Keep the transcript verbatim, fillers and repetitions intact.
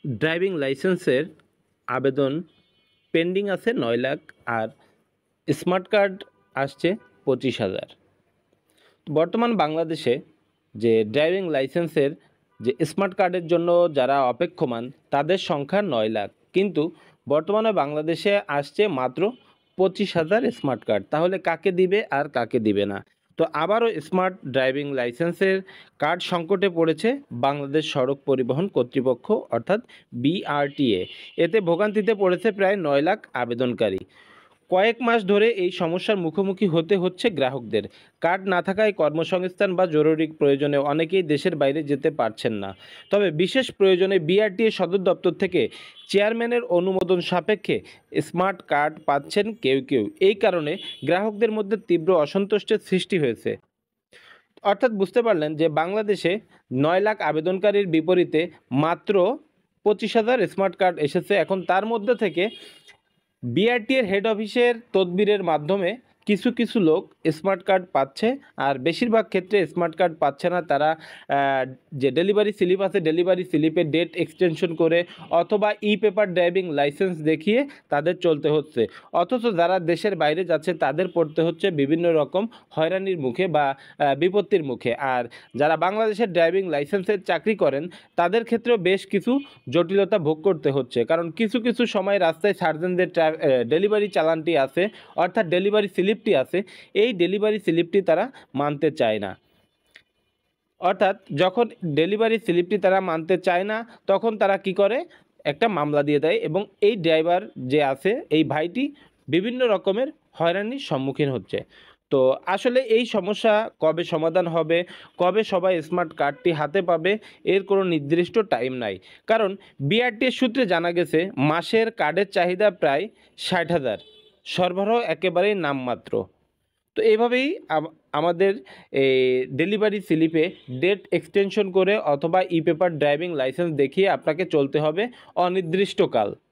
Driving লাইসেন্সের আবেদন pending আছে নয় লাখ, আর স্মার্ট কার্ড আসছে পঁচিশ হাজার। বর্তমান বাংলাদেশে যে ড্রাইভিং লাইসেন্সের যে স্মার্ট কার্ডের জন্য যারা অপেক্ষমান তাদের সংখ্যা নয় লাখ, কিন্তু বর্তমানে বাংলাদেশে আসছে মাত্র পঁচিশ হাজার স্মার্ট কার্ড। তাহলে কাকে দিবে আর কাকে দিবে না? তো আবারও স্মার্ট ড্রাইভিং লাইসেন্সের কার্ড সংকটে পড়েছে বাংলাদেশ সড়ক পরিবহন কর্তৃপক্ষ অর্থাৎ বিআরটিএ। এতে ভোগান্তিতে পড়েছে প্রায় নয় লাখ আবেদনকারী। কয়েক মাস ধরে এই সমস্যার মুখোমুখি হতে হচ্ছে গ্রাহকদের। কার্ড না থাকায় কর্মসংস্থান বা জরুরি প্রয়োজনে অনেকেই দেশের বাইরে যেতে পারছেন না। তবে বিশেষ প্রয়োজনে বিআরটিএ সদর দপ্তর থেকে চেয়ারম্যানের অনুমোদন সাপেক্ষে স্মার্ট কার্ড পাচ্ছেন কেউ কেউ। এই কারণে গ্রাহকদের মধ্যে তীব্র অসন্তুষ্টের সৃষ্টি হয়েছে। অর্থাৎ বুঝতে পারলেন যে বাংলাদেশে নয় লাখ আবেদনকারীর বিপরীতে মাত্র পঁচিশ হাজার স্মার্ট কার্ড এসেছে। এখন তার মধ্যে থেকে বিআরটিএর হেড অফিসের তদবিরের মাধ্যমে কিছু কিছু লোক স্মার্ট কার্ড পাচ্ছে, আর বেশিরভাগ ক্ষেত্রে স্মার্ট কার্ড পাচ্ছে না। তারা যে ডেলিভারি স্লিপ আছে ডেলিভারি স্লিপের ডেট এক্সটেনশন করে অথবা ই পেপার ড্রাইভিং লাইসেন্স দেখিয়ে তাদের চলতে হচ্ছে। অথচ যারা দেশের বাইরে যাচ্ছে তাদের পড়তে হচ্ছে বিভিন্ন রকম হয়রানির মুখে বা বিপত্তির মুখে। আর যারা বাংলাদেশের ড্রাইভিং লাইসেন্সের চাকরি করেন তাদের ক্ষেত্রেও বেশ কিছু জটিলতা ভোগ করতে হচ্ছে, কারণ কিছু কিছু সময় রাস্তায় সার্জেনদের ডেলিভারি চালানটি আছে অর্থাৎ ডেলিভারি স্লিপটি আছে, এই ডেলিভারি স্লিপটি তারা মানতে চায় না। অর্থাৎ যখন ডেলিভারি স্লিপটি তারা মানতে চায় না তখন তারা কি করে, একটা মামলা দিয়ে দেয়, এবং এই ড্রাইভার যে আছে এই ভাইটি বিভিন্ন রকমের হয়রানির সম্মুখীন হচ্ছে। তো আসলে এই সমস্যা কবে সমাধান হবে, কবে সবাই স্মার্ট কার্ডটি হাতে পাবে, এর কোনো নির্দিষ্ট টাইম নাই। কারণ বিআরটিএর সূত্রে জানা গেছে মাসের কার্ডের চাহিদা প্রায় ষাট হাজার, সরবরাহ একেবারেই নামমাত্র। তো এইভাবেই আমাদের এই ডেলিভারি স্লিপে ডেট এক্সটেনশন করে অথবা ই পেপার ড্রাইভিং লাইসেন্স দেখিয়ে আপনাকে চলতে হবে অনির্দিষ্টকাল।